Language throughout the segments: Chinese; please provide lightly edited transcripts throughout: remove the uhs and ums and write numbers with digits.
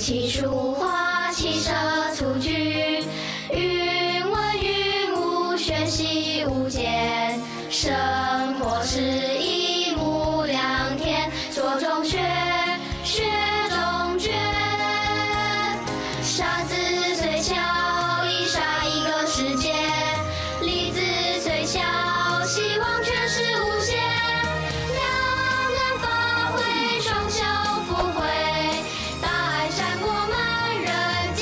气书画，骑射蹴鞠，云文云武，学习无间。生活是一目两天，做中学，学中诀。沙子虽小，已杀一个世界；粒子虽小，希望却是无限。两岸发挥，双手福慧，大爱闪过满人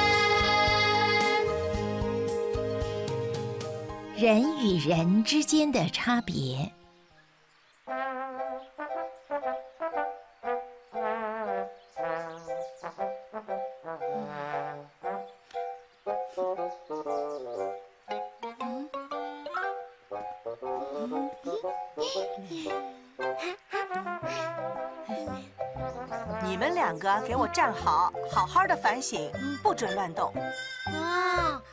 间。 人与人之间的差别。 你们两个给我站好，好好的反省，不准乱动。 哇！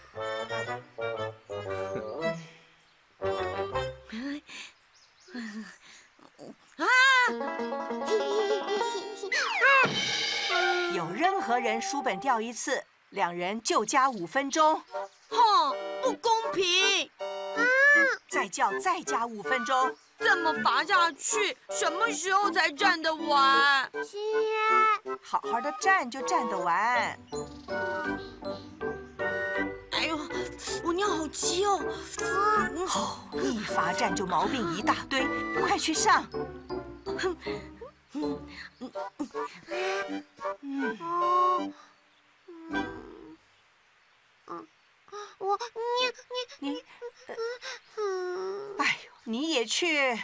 有任何人书本掉一次，两人就加5分钟。 哼，不公平！ 再叫再加5分钟。 这么罚下去，什么时候才站得完？ 是啊， 好好的站就站得完。 哎呦，我尿好急哦！ 一罚站就毛病一大堆，快去上。你，哎呦，你也去。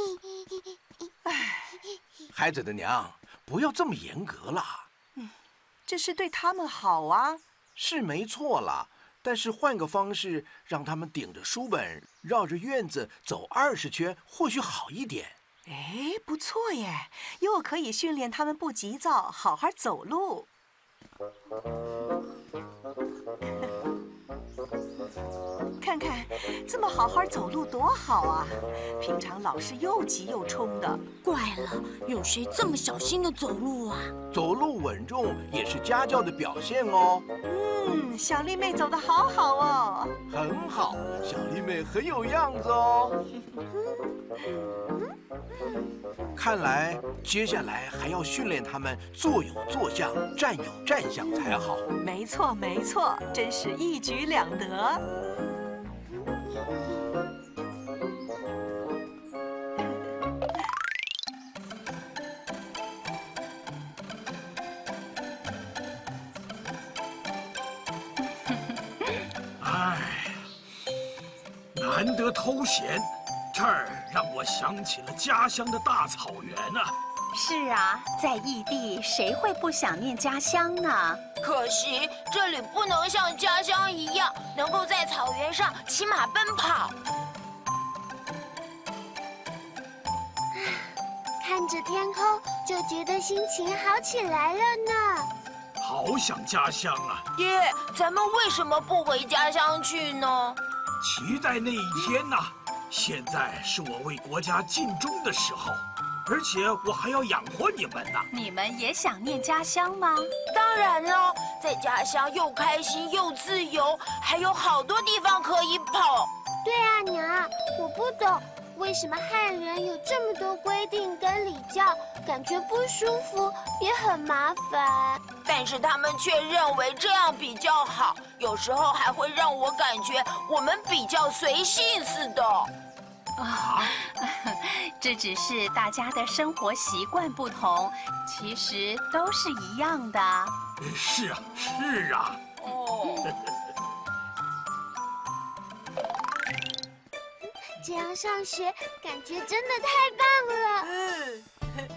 孩子的娘，不要这么严格啦。 这是对他们好啊。 是没错啦，但是换个方式，让他们顶着书本，绕着院子走20圈，或许好一点。 哎，不错耶，又可以训练他们不急躁，好好走路。看看，这么好好走路多好啊！平常老是又急又冲的。 怪了，有谁这么小心的走路啊？ 走路稳重也是家教的表现哦。 小丽妹走得好好哦。 很好，小丽妹很有样子哦。看来接下来还要训练他们坐有坐相，站有站相才好。 没错，没错，真是一举两得。 难得偷闲，这儿让我想起了家乡的大草原啊。 是啊，在异地，谁会不想念家乡呢？ 可惜这里不能像家乡一样，能够在草原上骑马奔跑。 看着天空，就觉得心情好起来了呢。 好想家乡啊！ 爹，咱们为什么不回家乡去呢？ 期待那一天呐！现在是我为国家尽忠的时候，而且我还要养活你们呢。 你们也想念家乡吗？ 当然了，在家乡又开心又自由，还有好多地方可以跑。 对啊，娘，我不懂为什么汉人有这么多规定跟礼教，感觉不舒服，也很麻烦。 但是他们却认为这样比较好，有时候还会让我感觉我们比较随性似的。 这只是大家的生活习惯不同，其实都是一样的。 是啊，是啊。 这样上学，感觉真的太棒了。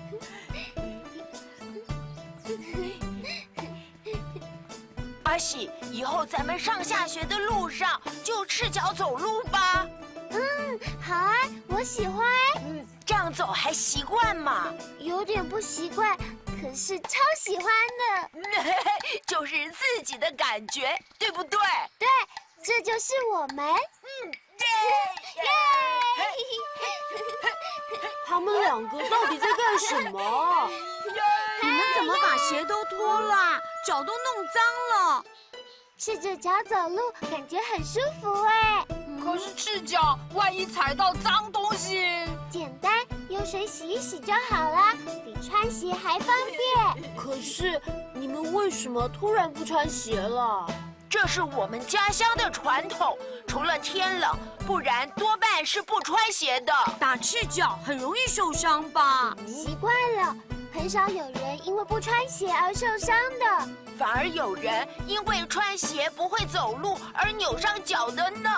阿喜，以后咱们上下学的路上就赤脚走路吧。 好啊，我喜欢。 这样走还习惯吗？ 有点不习惯，可是超喜欢的。 就是自己的感觉，对不对？ 对，这就是我们。耶！ 他们两个到底在干什么？ 你们怎么把鞋都脱了？脚都弄脏了。 赤着脚走路，感觉很舒服哎。 可是赤脚，万一踩到脏东西…… 简单，用水洗一洗就好了，比穿鞋还方便。 可是你们为什么突然不穿鞋了？ 这是我们家乡的传统，除了天冷，不然多半是不穿鞋的。 打赤脚很容易受伤吧？ 习惯了，很少有人因为不穿鞋而受伤的。 反而有人因为穿鞋不会走路而扭伤脚的呢。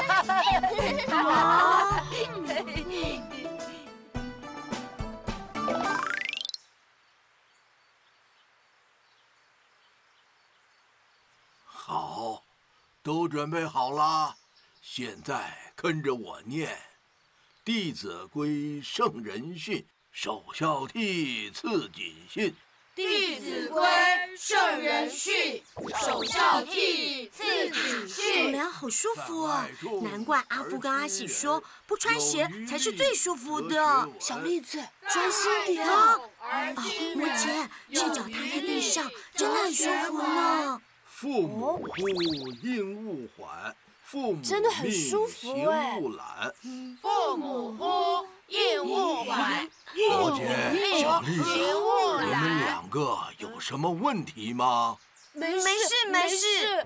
好，都准备好了，现在跟着我念：《弟子规》圣人训，首孝悌，次谨信。 弟子规，圣人训，首孝悌，次谨信。 好凉，好舒服哦！难怪阿布跟阿喜说，不穿鞋才是最舒服的。小栗子，专心点啊！摩羯，赤脚踏在地上，真的很舒服呢。 父母呼，应勿缓；父母真的很舒服命，行勿懒。 父母呼，应勿缓。 摩羯、小栗子，你们两个有什么问题吗？ 没事。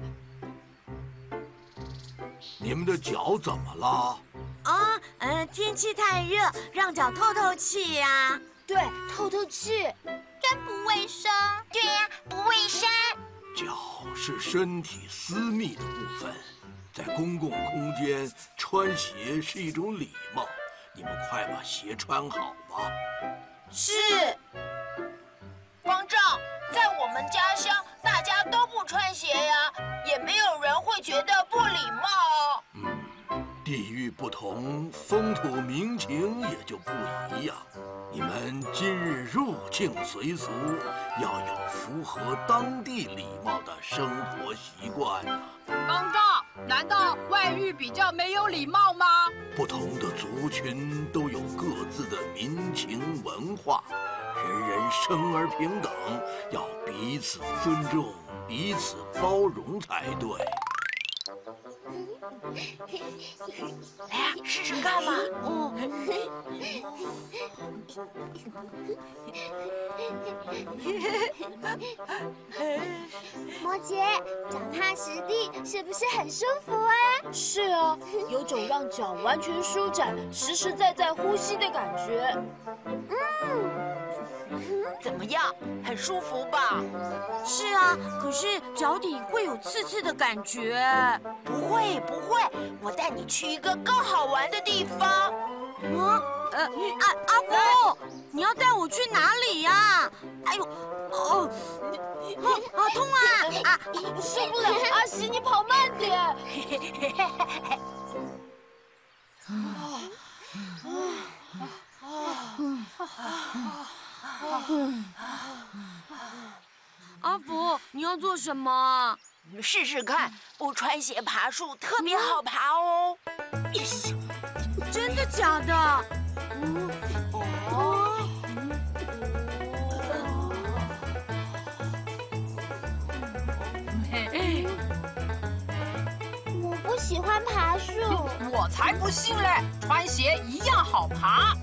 你们的脚怎么了？ 天气太热，让脚透透气呀。对，透透气。 真不卫生。 对呀，不卫生。 脚是身体私密的部分，在公共空间穿鞋是一种礼貌。你们快把鞋穿好吧。 是。 方丈，在我们家乡，大家都不穿鞋呀，也没有人会觉得不礼貌。 地域不同，风土民情也就不一样。你们今日入境随俗，要有符合当地礼貌的生活习惯啊。 方丈，难道外遇比较没有礼貌吗？ 不同的族群都有各自的民情文化，人人生而平等，要彼此尊重，彼此包容才对。 来呀，试试看嘛。 摩羯，脚踏实地是不是很舒服啊？ 是啊，有种让脚完全舒展、实实在在呼吸的感觉。 怎么样？很舒服吧？ 是啊，可是脚底会有刺刺的感觉。 不会，我带你去一个更好玩的地方。 阿福，你要带我去哪里呀？哎呦，好痛啊！ 受不了，阿喜，你跑慢点。 阿福，你要做什么？ 试试看，不穿鞋爬树特别好爬哦。 真的假的？ 我不喜欢爬树。 我才不信嘞，穿鞋一样好爬。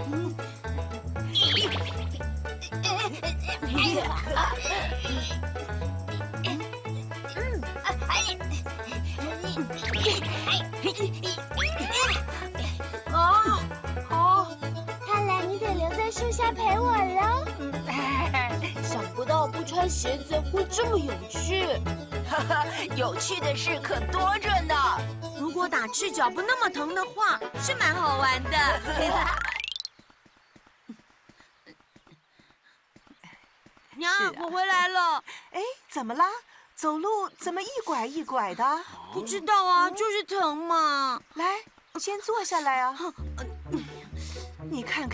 看来你得留在树下陪我喽。 想不到不穿鞋子会这么有趣。 有趣的事可多着呢。 如果打赤脚不那么疼的话，是蛮好玩的。娘，我回来了。 哎，怎么啦？走路怎么一拐一拐的？ 不知道啊，就是疼嘛。 来，先坐下来啊。你看看，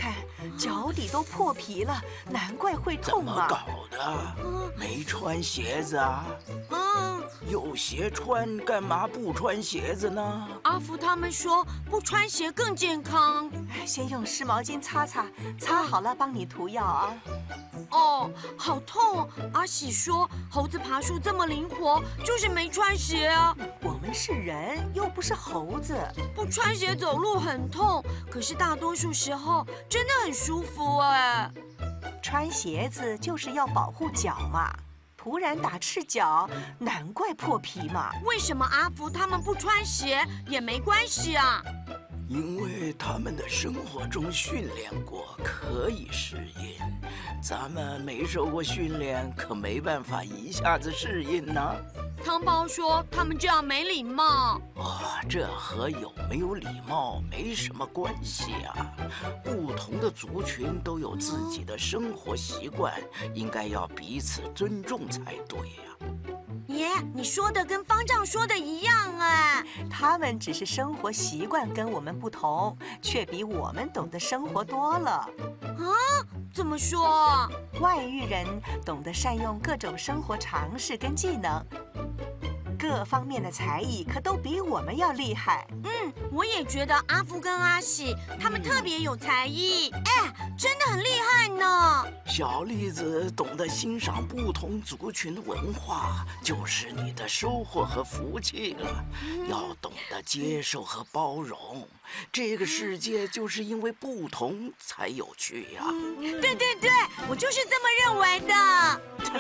脚底都破皮了，难怪会痛怎么啊！ 搞的？没穿鞋子啊？有鞋穿，干嘛不穿鞋子呢？ 阿福他们说不穿鞋更健康。 先用湿毛巾擦擦，擦好了帮你涂药啊。 哦，好痛哦！阿喜说猴子爬树这么灵活，就是没穿鞋啊。 我们是人，又不是猴子， 不穿鞋走路很痛，可是大多数时候真的很舒服哎。 穿鞋子就是要保护脚嘛。突然打赤脚，难怪破皮嘛。 为什么阿福他们不穿鞋也没关系啊？ 因为他们的生活中训练过，可以适应。咱们没受过训练，可没办法一下子适应呢。 汤包说他们这样没礼貌。 这和有没有礼貌没什么关系啊。不同的族群都有自己的生活习惯，应该要彼此尊重才对呀。 爷，你说的跟方丈说的一样哎。 他们只是生活习惯跟我们不同，却比我们懂得生活多了。 怎么说？ 外域人懂得善用各种生活常识跟技能，各方面的才艺可都比我们要厉害。 我也觉得阿福跟阿喜他们特别有才艺，真的很厉害呢。 小栗子懂得欣赏不同族群的文化，就是你的收获和福气了。要懂得接受和包容，这个世界就是因为不同才有趣呀。 对，我就是这么认为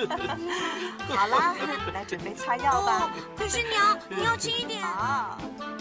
的。 好啦，来准备擦药吧。 可是你要轻一点。 好。